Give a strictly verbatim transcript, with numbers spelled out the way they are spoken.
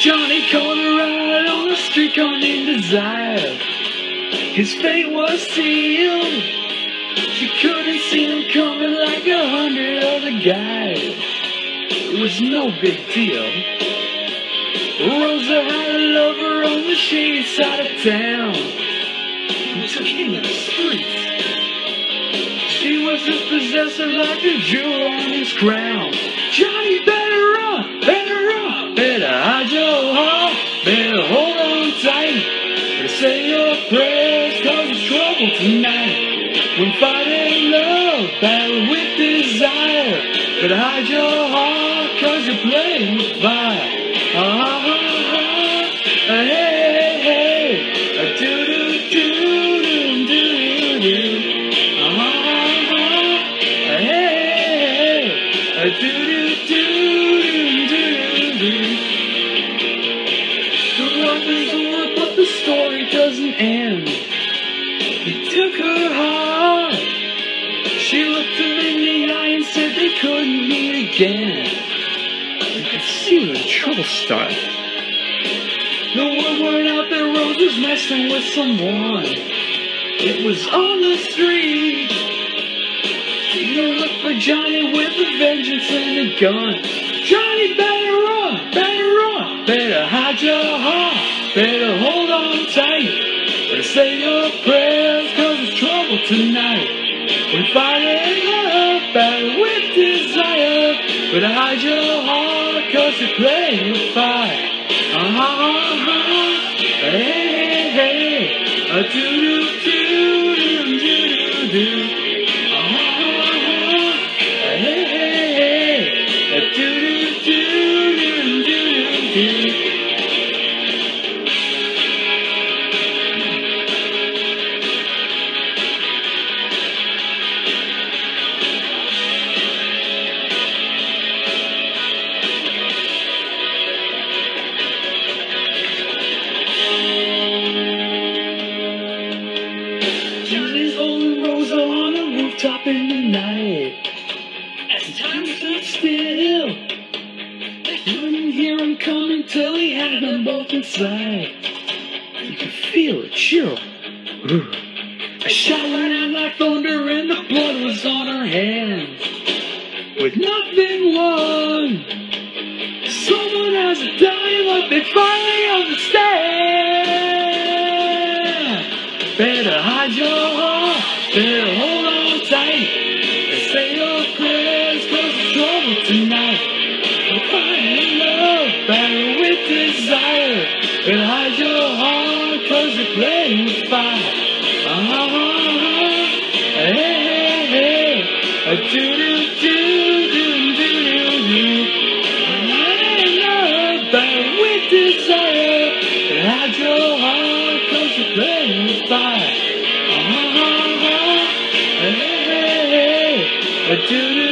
Johnny caught a ride on the street car named Desire. His fate was sealed. She couldn't see him coming like a hundred other guys. It was no big deal. Rosa had a lover on the shady side of town who took him to the streets. She was as possessive like a jewel on his crown. Johnny, better run, better run, better hide your heart, better hold on tight, better say your prayers, cause it's trouble tonight. When fighting love, battle with desire, better hide your heart, cause you're playing with fire. Ah, ah, ah, ah, hey, hey, hey, ah, do, do, do, do, do, do, ah, ah, ah, hey, hey, ah, do, do, do, do, do, do. The love is over, but the story doesn't end. He took her heart. She looked him in the eye and said they couldn't meet again. You could see where the trouble started. The word went out that Rose was messing with someone. It was on the street. You look for Johnny with a vengeance and a gun. Johnny, better run, better run, better hide your heart, better hold on tight, better say your prayers, cause it's trouble tonight. When fighting love, battle with desire, better hide your heart, cause you're playing with fire. Uh-huh, uh-huh, hey, hey, hey, a do-do-do-do-do-do-do. Uh-huh, uh-huh, hey, hey, hey, a do-do-do-do-do-do-do. Johnny's holding Rosa on a rooftop in the night. As time stood still, they couldn't hear him coming till he had them both inside. You could feel a chill. A shot rang out like thunder and the blood was on her hands. With nothing won, someone has to die, but they finally understand. Better hide your heart, better hold on tight, and say your prayers, cause it's trouble tonight. We're fighting love, battle with desire, better hide your heart, cause you're playing with fire. Uh-huh, uh-huh, hey, hey, hey, a do-do-do-do-do-do-do. Fighting love, battle with desire, better hide your heart, cause you're playing with fire. Uh-huh, uh-huh, hey, hey, hey, a do